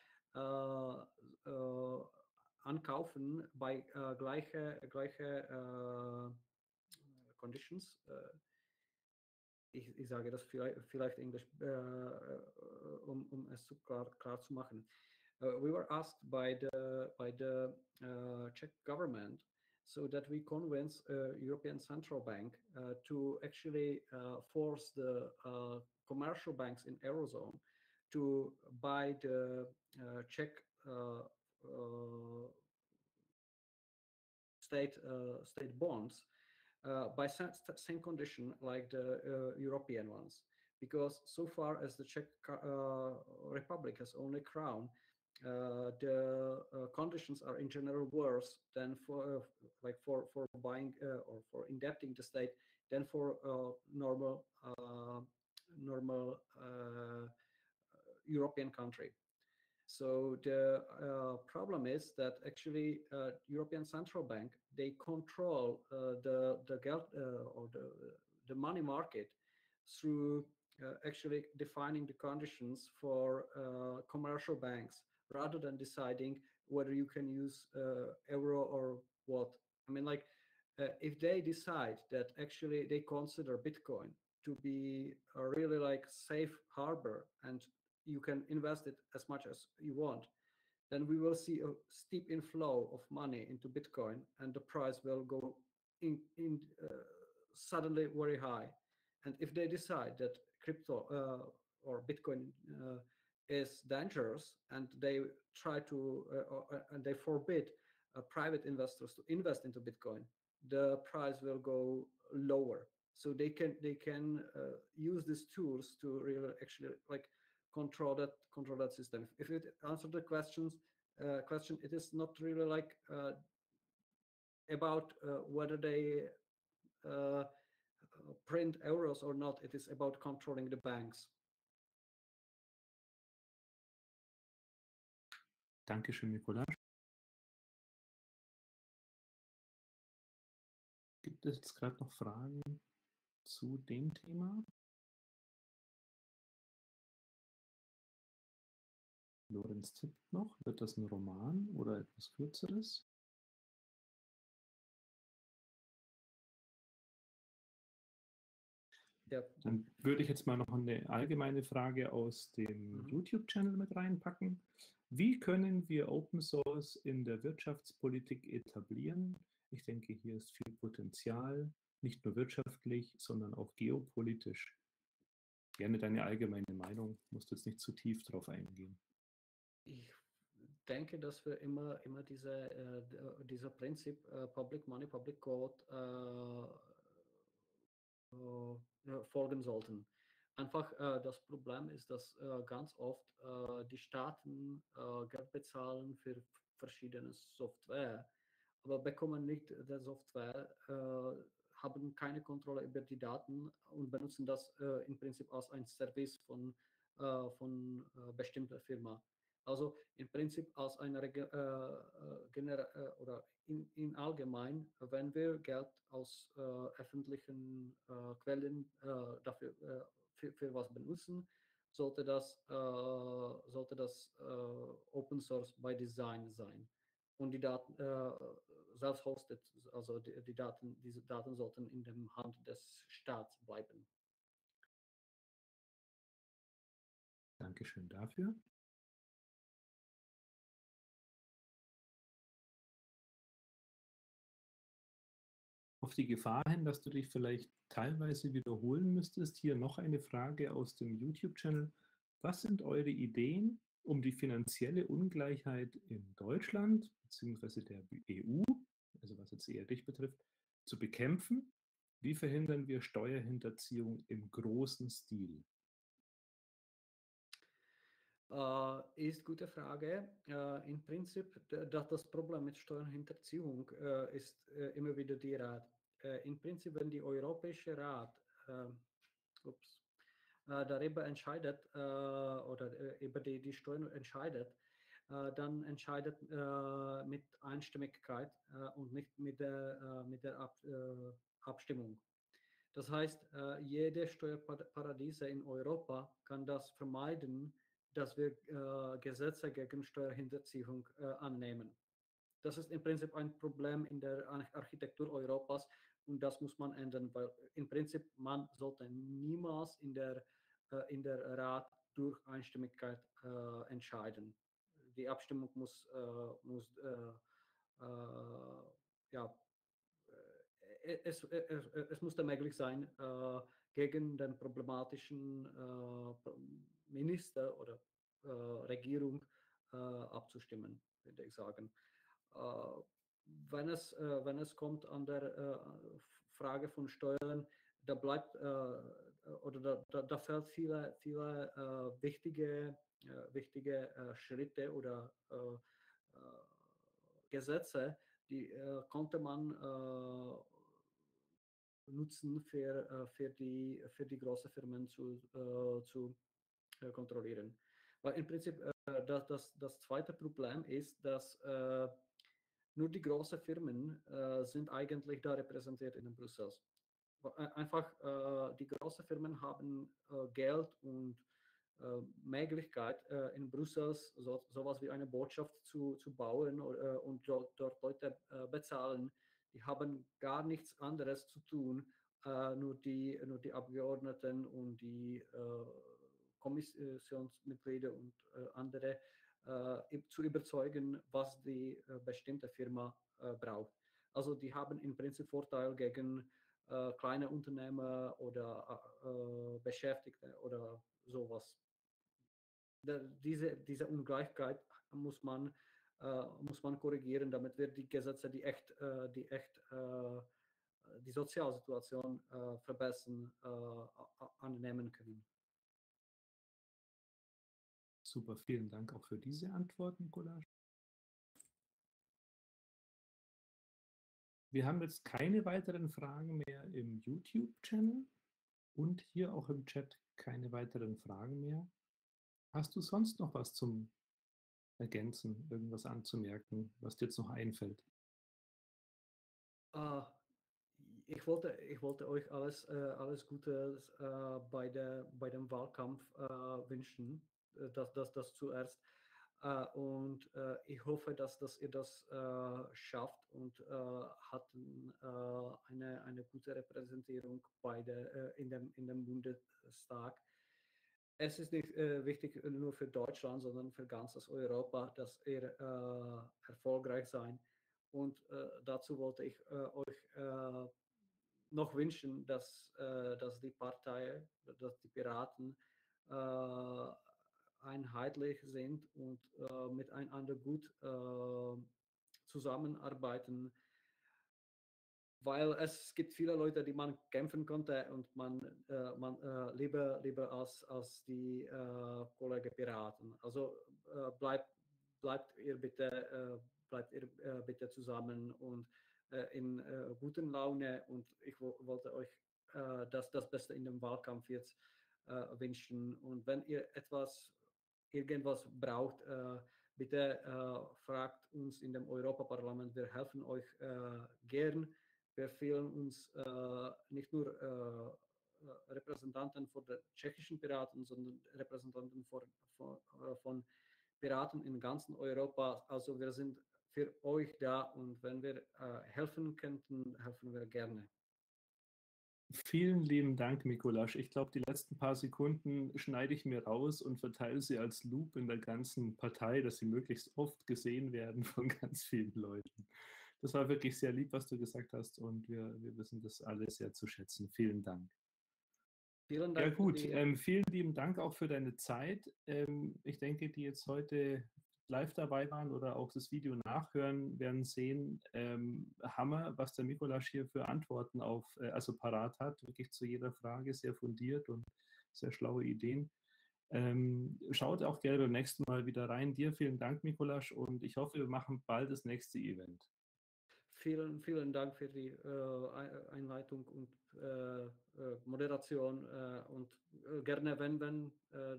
ankaufen bei gleiche Conditions. Ich sage das vielleicht Englisch, um es klar zu machen. We were asked by the Czech government so that we convince European Central Bank to actually force the commercial banks in Eurozone to buy the Czech state bonds by same condition like the European ones, because so far as the Czech Republic has only crown, the conditions are in general worse than for for buying or for indebting the state than for normal European country. So the problem is that actually European Central Bank, they control the geld or the money market through actually defining the conditions for commercial banks rather than deciding whether you can use euro or what. I mean, like if they decide that actually they consider Bitcoin to be a really like safe harbor and you can invest it as much as you want, then we will see a steep inflow of money into Bitcoin and the price will go in suddenly very high. And if they decide that crypto or Bitcoin is dangerous and they try to and they forbid private investors to invest into Bitcoin, the price will go lower. So they can use these tools to really actually like control that system. If it answered the question, it is not really like about whether they print euros or not. It is about controlling the banks. Dankeschön, Nikolaus. Gibt es jetzt gerade noch Fragen zu dem Thema? Lorenz tippt noch. Wird das ein Roman oder etwas Kürzeres? Ja. Dann würde ich jetzt mal noch eine allgemeine Frage aus dem YouTube-Channel mit reinpacken. Wie können wir Open Source in der Wirtschaftspolitik etablieren? Ich denke, hier ist viel Potenzial, nicht nur wirtschaftlich, sondern auch geopolitisch. Gerne deine allgemeine Meinung, musst jetzt nicht zu tief drauf eingehen. Ich denke, dass wir immer dieser Prinzip Public Money, Public Code folgen sollten. Einfach das Problem ist, dass ganz oft die Staaten Geld bezahlen für verschiedene Software, aber bekommen nicht die Software, haben keine Kontrolle über die Daten und benutzen das im Prinzip als ein Service von bestimmter Firma. Also im Prinzip als eine oder in allgemein, wenn wir Geld aus öffentlichen Quellen dafür für was benutzen, sollte das Open Source by Design sein. Und die Daten selbst hosted, also diese Daten sollten in der Hand des Staats bleiben. Dankeschön dafür. Auf die Gefahr hin, dass du dich vielleicht teilweise wiederholen müsstest, hier noch eine Frage aus dem YouTube-Channel. Was sind eure Ideen, um die finanzielle Ungleichheit in Deutschland bzw. der EU, also was jetzt eher dich betrifft, zu bekämpfen? Wie verhindern wir Steuerhinterziehung im großen Stil? Ist gute Frage. Im Prinzip, das Problem mit Steuerhinterziehung ist immer wieder die Rat. Im Prinzip, wenn die Europäische Rat darüber entscheidet oder über die Steuern entscheidet, dann entscheidet mit Einstimmigkeit und nicht mit der Abstimmung. Das heißt, jede Steuerparadiese in Europa kann das vermeiden, dass wir Gesetze gegen Steuerhinterziehung annehmen. Das ist im Prinzip ein Problem in der Architektur Europas und das muss man ändern, weil im Prinzip man sollte niemals in der Rat durch Einstimmigkeit entscheiden. Die Abstimmung muss es muss möglich sein, gegen den problematischen Minister oder Regierung abzustimmen, würde ich sagen. Wenn es kommt an der Frage von Steuern, da bleibt oder da fällt viele wichtige wichtige Schritte oder Gesetze, die konnte man nutzen für die großen Firmen zu kontrollieren. Weil im Prinzip das zweite Problem ist, dass nur die großen Firmen sind eigentlich da repräsentiert in Brüssel. Einfach die großen Firmen haben Geld und Möglichkeit in Brüssel sowas wie eine Botschaft zu bauen und dort Leute bezahlen. Die haben gar nichts anderes zu tun, nur die Abgeordneten und die Kommissionsmitglieder und andere zu überzeugen, was die bestimmte Firma braucht. Also die haben im Prinzip Vorteil gegen kleine Unternehmer oder Beschäftigte oder sowas. Diese Ungleichheit muss man korrigieren, damit wir die Gesetze, die echt die Sozialsituation verbessern, annehmen können. Super, vielen Dank auch für diese Antwort, Nikolaus. Wir haben jetzt keine weiteren Fragen mehr im YouTube-Channel und hier auch im Chat keine weiteren Fragen mehr. Hast du sonst noch was zum Ergänzen, irgendwas anzumerken, was dir jetzt noch einfällt? Ich wollte euch alles Gute bei dem Wahlkampf wünschen, das zuerst. Und ich hoffe, dass ihr das schafft und hatten eine gute Repräsentierung in dem Bundestag. Es ist nicht wichtig nur für Deutschland, sondern für ganzes Europa, dass ihr erfolgreich seid. Und dazu wollte ich euch noch wünschen, dass die Partei, dass die Piraten einheitlich sind und miteinander gut zusammenarbeiten, weil es gibt viele Leute, die man kämpfen konnte und man lieber als die Kollegen Piraten. Also bleibt ihr bitte zusammen und in guten Laune, und ich wollte euch das Beste in dem Wahlkampf jetzt wünschen. Und wenn ihr irgendwas braucht, bitte fragt uns in dem Europaparlament. Wir helfen euch gern. Wir fühlen uns nicht nur Repräsentanten von der tschechischen Piraten, sondern Repräsentanten von Piraten in ganzen Europa. Also wir sind für euch da, und wenn wir helfen könnten, helfen wir gerne. Vielen lieben Dank, Mikolasch. Ich glaube, die letzten paar Sekunden schneide ich mir raus und verteile sie als Loop in der ganzen Partei, dass sie möglichst oft gesehen werden von ganz vielen Leuten. Das war wirklich sehr lieb, was du gesagt hast, und wir wissen das alles sehr zu schätzen. Vielen Dank. Vielen Dank. Ja gut, vielen lieben Dank auch für deine Zeit. Ich denke, die jetzt heute live dabei waren oder auch das Video nachhören, werden sehen, Hammer, was der Mikolasch hier für Antworten also parat hat, wirklich zu jeder Frage, sehr fundiert und sehr schlaue Ideen. Schaut auch gerne beim nächsten Mal wieder rein. Dir vielen Dank, Mikolasch, und ich hoffe, wir machen bald das nächste Event. Vielen Dank für die Einleitung und Moderation, und gerne, wenn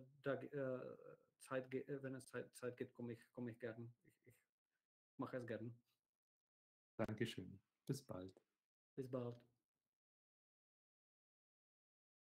es Zeit gibt, komme ich gerne. Ich mache es gerne. Dankeschön. Bis bald. Bis bald.